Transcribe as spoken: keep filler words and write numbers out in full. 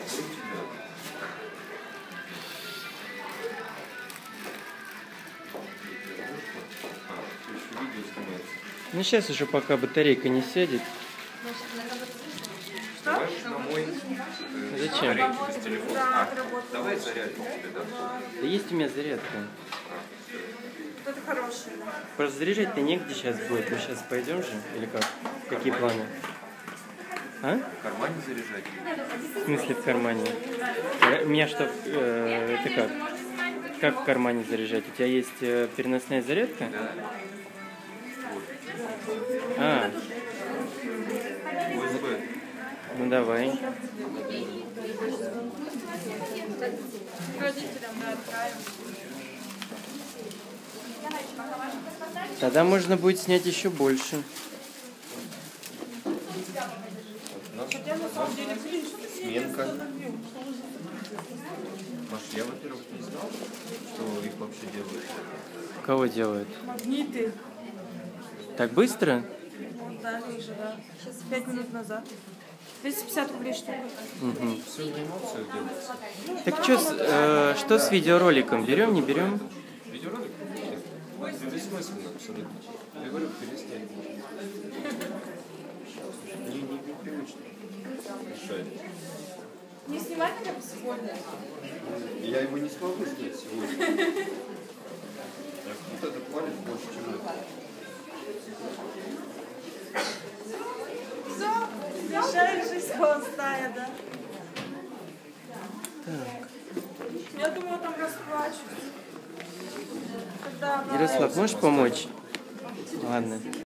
Ну сейчас уже пока батарейка не сядет. Что? Зачем? Да, Давай зарядку тебе, да? Да есть у меня зарядка. Это хороший. Просто заряжать-то негде сейчас будет. Мы сейчас пойдем же? Или как? Какие планы? А? В кармане заряжать. В смысле в кармане? У меня что, э, это как? Как в кармане заряжать? У тебя есть э, переносная зарядка? Да. А, ю эс би. ну давай. Родителям, да, отправим. Тогда можно будет снять еще больше. Хотя на самом деле, блин, что ты Сменка. Маш, я, во-первых, не знал, что их вообще делают. Кого делают? Магниты. Так быстро? Вот, да, вижу, да. Сейчас пять минут назад. двести пятьдесят рублей штука. Угу. Все на эмоциях делается. Так что с, э, что с видеороликом? Берем, не берем? Видеоролик? Это бессмысленно абсолютно. Я говорю, переснять. Не, не, непривычно. Мешает. Не снимать хотя бы сегодня? Я его не смогу снять сегодня. Вот этот палец больше, чем это. Все, мешает жизнь холостая, да? Так. Я думала, там расплачусь. Когда она- Ярослав, можешь помочь? Ладно.